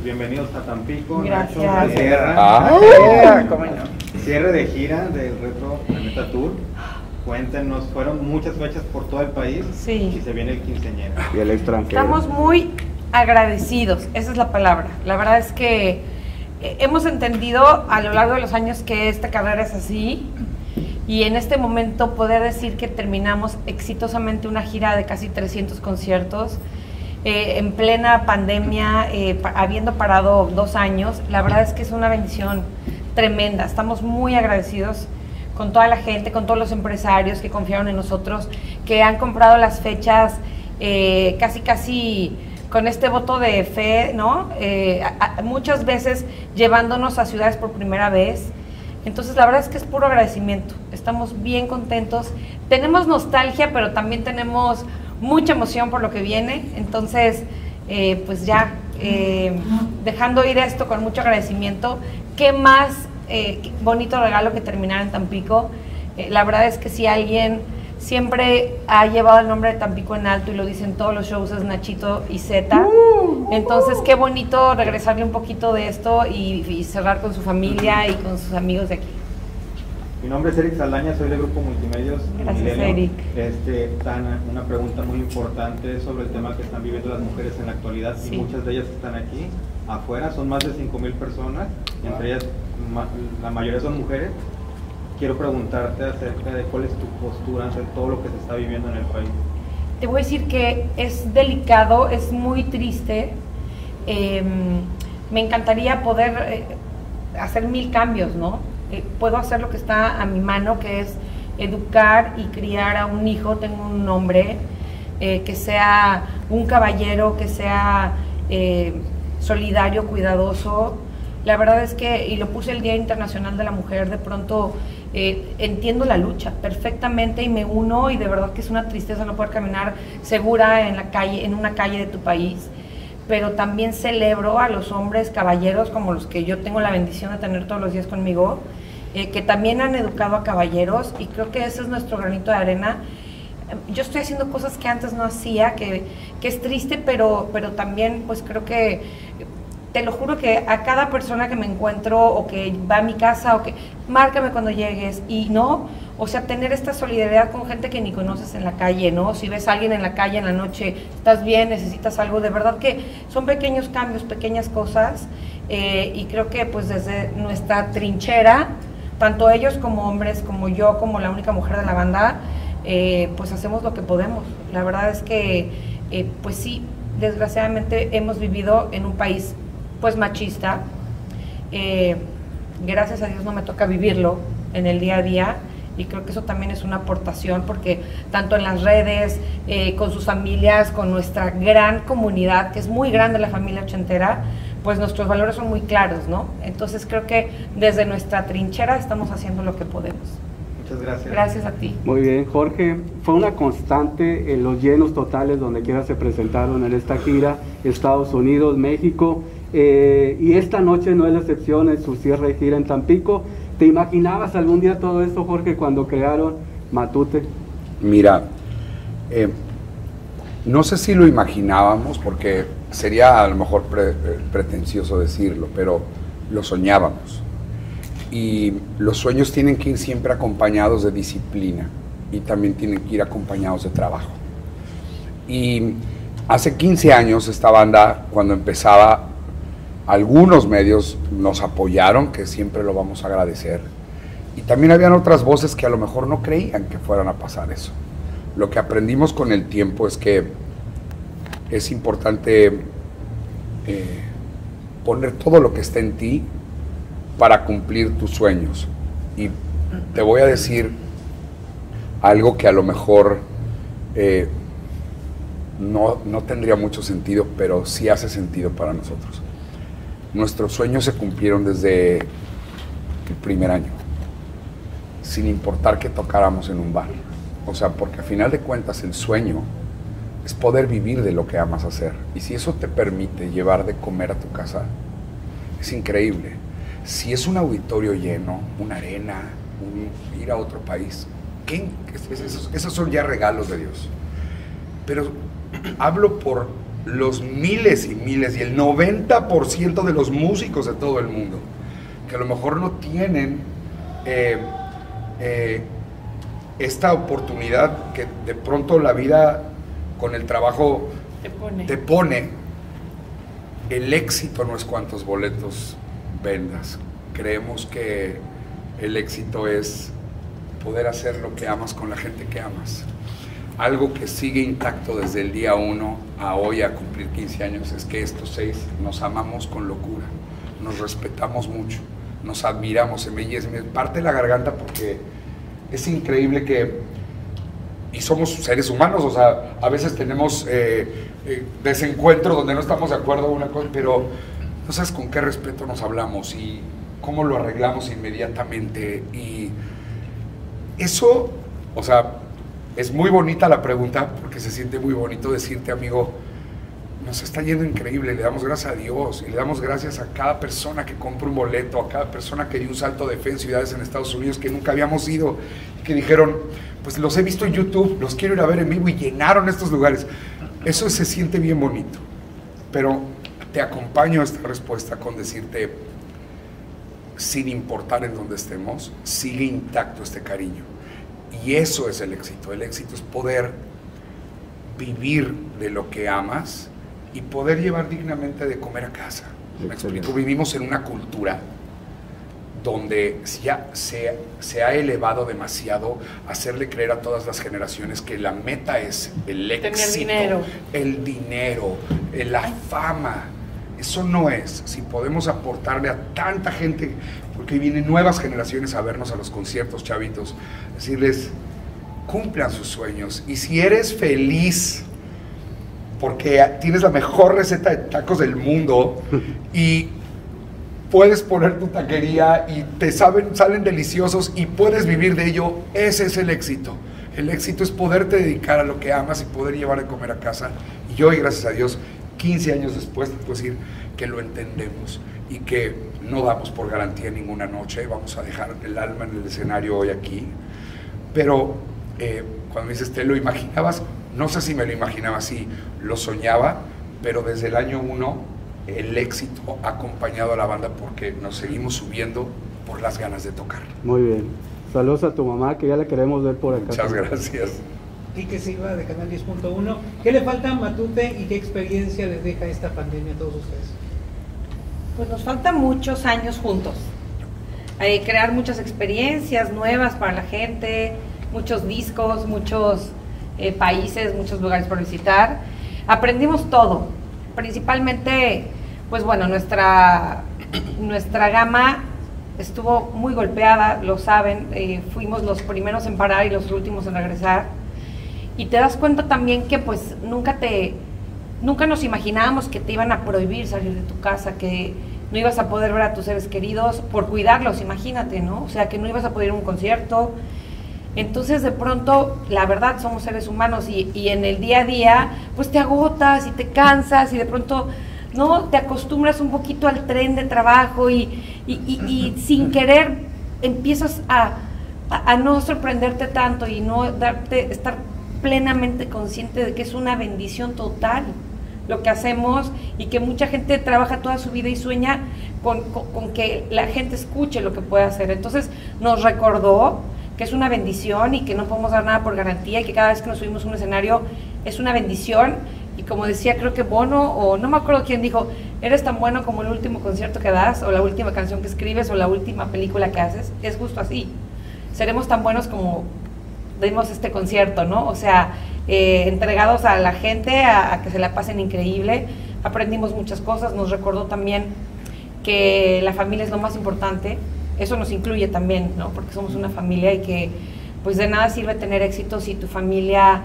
bienvenidos a Tampico. Gracias. Nacho, ¿Cómo no? Cierre de gira del Retro Planeta Tour. Cuéntenos, fueron muchas fechas por todo el país. Sí. Y se viene el quinceañero. Y el extranjero. Estamos muy agradecidos, esa es la palabra. La verdad es que hemos entendido a lo largo de los años que esta carrera es así. Y en este momento poder decir que terminamos exitosamente una gira de casi 300 conciertos, en plena pandemia, habiendo parado 2 años, la verdad es que es una bendición tremenda. Estamos muy agradecidos con toda la gente, con todos los empresarios que confiaron en nosotros, que han comprado las fechas casi con este voto de fe, ¿no? Muchas veces llevándonos a ciudades por primera vez. Entonces la verdad es que es puro agradecimiento, estamos bien contentos, tenemos nostalgia, pero también tenemos mucha emoción por lo que viene. Entonces pues ya dejando ir esto con mucho agradecimiento, qué más bonito regalo que terminar en Tampico. La verdad es que si alguien siempre ha llevado el nombre de Tampico en alto y lo dicen todos los shows, es Nachito y Zeta. Entonces qué bonito regresarle un poquito de esto y cerrar con su familia y con sus amigos de aquí. Mi nombre es Eric Saldaña, soy del grupo Multimedios. Gracias, Eric. Tana, una pregunta muy importante sobre el tema que están viviendo las mujeres en la actualidad. Sí. Y muchas de ellas están aquí afuera, son más de 5,000 personas, entre ellas la mayoría son mujeres. Quiero preguntarte acerca de cuál es tu postura ante todo lo que se está viviendo en el país. Te voy a decir que es delicado, es muy triste. Me encantaría poder hacer 1000 cambios, ¿no? Puedo hacer lo que está a mi mano, que es educar y criar a un hijo. Tengo un hombre que sea un caballero, que sea solidario, cuidadoso. La verdad es que, y lo puse el Día Internacional de la Mujer, de pronto entiendo la lucha perfectamente y me uno, y de verdad que es una tristeza no poder caminar segura en la calle, en una calle de tu país, pero también celebro a los hombres caballeros como los que yo tengo la bendición de tener todos los días conmigo, que también han educado a caballeros, y creo que ese es nuestro granito de arena. Yo estoy haciendo cosas que antes no hacía, que es triste, pero también pues creo que te lo juro que a cada persona que me encuentro o que va a mi casa o que márcame cuando llegues, y no, o sea, tener esta solidaridad con gente que ni conoces en la calle, ¿no? Si ves a alguien en la calle en la noche, estás bien, necesitas algo, de verdad que son pequeños cambios, pequeñas cosas, y creo que pues desde nuestra trinchera, tanto ellos como hombres, como yo, como la única mujer de la banda, pues hacemos lo que podemos. La verdad es que pues sí, desgraciadamente hemos vivido en un país pues machista. Gracias a Dios no me toca vivirlo en el día a día, y creo que eso también es una aportación, porque tanto en las redes, con sus familias, con nuestra gran comunidad, que es muy grande la familia ochentera, pues nuestros valores son muy claros, ¿no? Entonces creo que desde nuestra trinchera estamos haciendo lo que podemos. Muchas gracias. Gracias a ti. Muy bien, Jorge. Fue una constante en los llenos totales donde quiera se presentaron en esta gira, Estados Unidos, México, y esta noche no es la excepción en su cierre de gira en Tampico. ¿Te imaginabas algún día todo esto, Jorge, cuando crearon Matute? Mira, no sé si lo imaginábamos, porque sería a lo mejor pretencioso decirlo, pero lo soñábamos. Y los sueños tienen que ir siempre acompañados de disciplina, y también tienen que ir acompañados de trabajo. Y hace 15 años esta banda, cuando empezaba, algunos medios nos apoyaron, que siempre lo vamos a agradecer, y también habían otras voces que a lo mejor no creían que fueran a pasar eso. Lo que aprendimos con el tiempo es que es importante poner todo lo que está en ti para cumplir tus sueños. Y te voy a decir algo que a lo mejor no tendría mucho sentido, pero sí hace sentido para nosotros. Nuestros sueños se cumplieron desde el primer año, sin importar que tocáramos en un bar. O sea, porque a final de cuentas el sueño es poder vivir de lo que amas hacer. Y si eso te permite llevar de comer a tu casa, es increíble. Si es un auditorio lleno, una arena, ir a otro país, esos son ya regalos de Dios. Pero hablo por los miles y miles y el 90% de los músicos de todo el mundo, que a lo mejor no tienen esta oportunidad que de pronto la vida con el trabajo te pone. El éxito no es cuántos boletos vendas. Creemos que el éxito es poder hacer lo que amas con la gente que amas. Algo que sigue intacto desde el día 1 a hoy, a cumplir 15 años, es que estos 6 nos amamos con locura, nos respetamos mucho, nos admiramos, se me parte la garganta porque es increíble que, y somos seres humanos, o sea, a veces tenemos desencuentros donde no estamos de acuerdo una cosa, pero no sabes con qué respeto nos hablamos y cómo lo arreglamos inmediatamente. Y eso, o sea, es muy bonita la pregunta porque se siente muy bonito decirte, amigo, nos está yendo increíble, le damos gracias a Dios y le damos gracias a cada persona que compra un boleto, a cada persona que dio un salto de fe en ciudades en Estados Unidos que nunca habíamos ido, que dijeron, pues los he visto en YouTube, los quiero ir a ver en vivo, y llenaron estos lugares. Eso se siente bien bonito, pero te acompaño a esta respuesta con decirte, sin importar en dónde estemos, sigue intacto este cariño. Y eso es el éxito. El éxito es poder vivir de lo que amas y poder llevar dignamente de comer a casa. ¿Me explico? Vivimos en una cultura donde ya se ha elevado demasiado hacerle creer a todas las generaciones que la meta es el éxito, el dinero, la fama. Eso no es. Si podemos aportarle a tanta gente, porque vienen nuevas generaciones a vernos a los conciertos, chavitos, decirles, cumplan sus sueños. Y si eres feliz porque tienes la mejor receta de tacos del mundo y puedes poner tu taquería y te salen deliciosos y puedes vivir de ello, ese es el éxito. El éxito es poderte dedicar a lo que amas y poder llevar de comer a casa. Y hoy, gracias a Dios, 15 años después, te puedo decir que lo entendemos y que no damos por garantía ninguna noche. Vamos a dejar el alma en el escenario hoy aquí. Pero cuando me dices, ¿te lo imaginabas? No sé si me lo imaginaba así, lo soñaba, pero desde el año 1 el éxito ha acompañado a la banda porque nos seguimos subiendo por las ganas de tocar. Muy bien. Saludos a tu mamá, que ya la queremos ver por acá. Muchas gracias. Quique Silva, de Canal 10.1. ¿Qué le falta a Matute y qué experiencia les deja esta pandemia a todos ustedes? Pues nos faltan muchos años juntos. Crear muchas experiencias nuevas para la gente, muchos discos, muchos países, muchos lugares por visitar. Aprendimos todo, principalmente, pues bueno, nuestra gama estuvo muy golpeada, lo saben, fuimos los primeros en parar y los últimos en regresar. Y te das cuenta también que pues nunca nos imaginábamos que te iban a prohibir salir de tu casa, que no ibas a poder ver a tus seres queridos por cuidarlos, imagínate, ¿no? O sea, que no ibas a poder ir a un concierto. Entonces, de pronto, la verdad, somos seres humanos y en el día a día, pues te agotas y te cansas y de pronto, ¿no? Te acostumbras un poquito al tren de trabajo y sin querer empiezas a no sorprenderte tanto y no estar plenamente consciente de que es una bendición total lo que hacemos y que mucha gente trabaja toda su vida y sueña con que la gente escuche lo que puede hacer. Entonces nos recordó que es una bendición y que no podemos dar nada por garantía y que cada vez que nos subimos a un escenario es una bendición. Y como decía, creo que Bono, o no me acuerdo quién dijo, eres tan bueno como el último concierto que das, o la última canción que escribes, o la última película que haces. Es justo así. Seremos tan buenos como dimos este concierto, ¿no? O sea, entregados a la gente, a que se la pasen increíble. Aprendimos muchas cosas, nos recordó también que la familia es lo más importante. Eso nos incluye también, ¿no? Porque somos una familia y que pues de nada sirve tener éxito si tu familia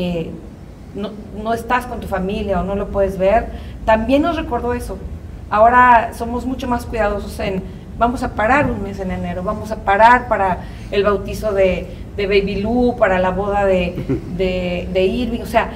no estás con tu familia o no lo puedes ver. También nos recordó eso. Ahora somos mucho más cuidadosos vamos a parar un mes en enero, vamos a parar para el bautizo de Baby Lu, para la boda de Irving. O sea,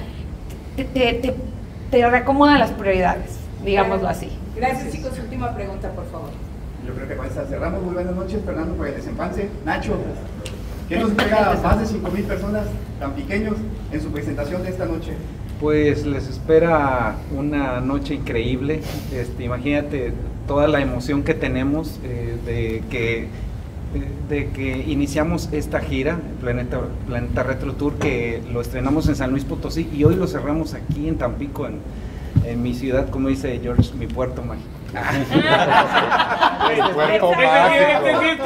te reacomodan las prioridades, digámoslo así. Gracias, chicos. Última pregunta, por favor. Yo creo que con esta cerramos. Muy buenas noches, Fernando, por el desempanse. Nacho, ¿qué nos entrega a más de 5,000 personas tan pequeños en su presentación de esta noche? Pues les espera una noche increíble. Imagínate toda la emoción que tenemos de que iniciamos esta gira, Planeta Retro Tour, que lo estrenamos en San Luis Potosí y hoy lo cerramos aquí en Tampico, en mi ciudad, como dice George, mi puerto mágico. El puerto mágico.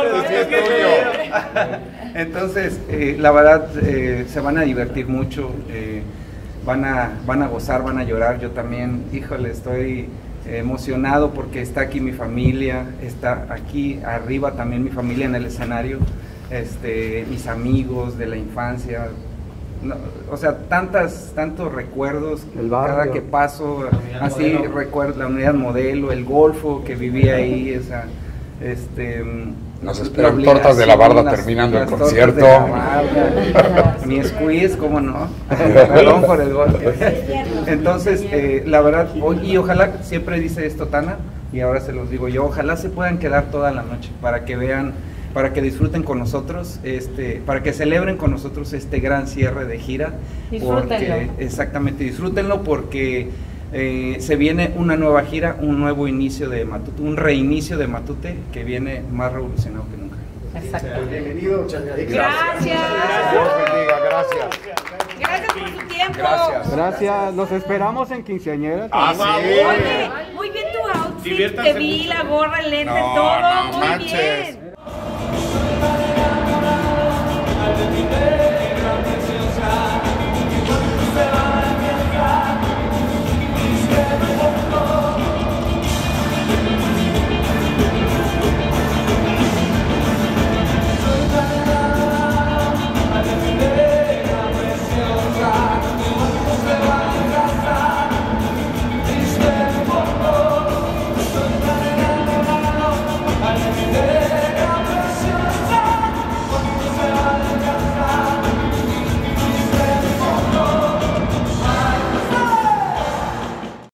Entonces, la verdad, se van a divertir mucho, van a gozar, van a llorar. Yo también, híjole, estoy emocionado porque está aquí mi familia, está aquí arriba también mi familia en el escenario, mis amigos de la infancia. No, o sea, tantos recuerdos, cada que paso, así recuerdo la unidad modelo, el Golfo que vivía ahí, nos esperan tortas de la barda terminando el concierto. Mi squeeze, ¿cómo no? Perdón por el golpe. Entonces, la verdad, y ojalá, siempre dice esto Tana, y ahora se los digo yo, ojalá se puedan quedar toda la noche para que vean, para que disfruten con nosotros, para que celebren con nosotros este gran cierre de gira. Disfrútenlo. Exactamente, disfrútenlo porque se viene una nueva gira, un nuevo inicio de Matute, un reinicio de Matute que viene más revolucionado que nunca. Exacto. Bienvenido, muchas gracias. Gracias. Dios bendiga, gracias. Gracias por su tiempo. Gracias. Gracias, nos esperamos en quinceañeras. Ah, sí. Oye, muy bien tu outfit, te vi, la gorra, el lente, todo muy bien.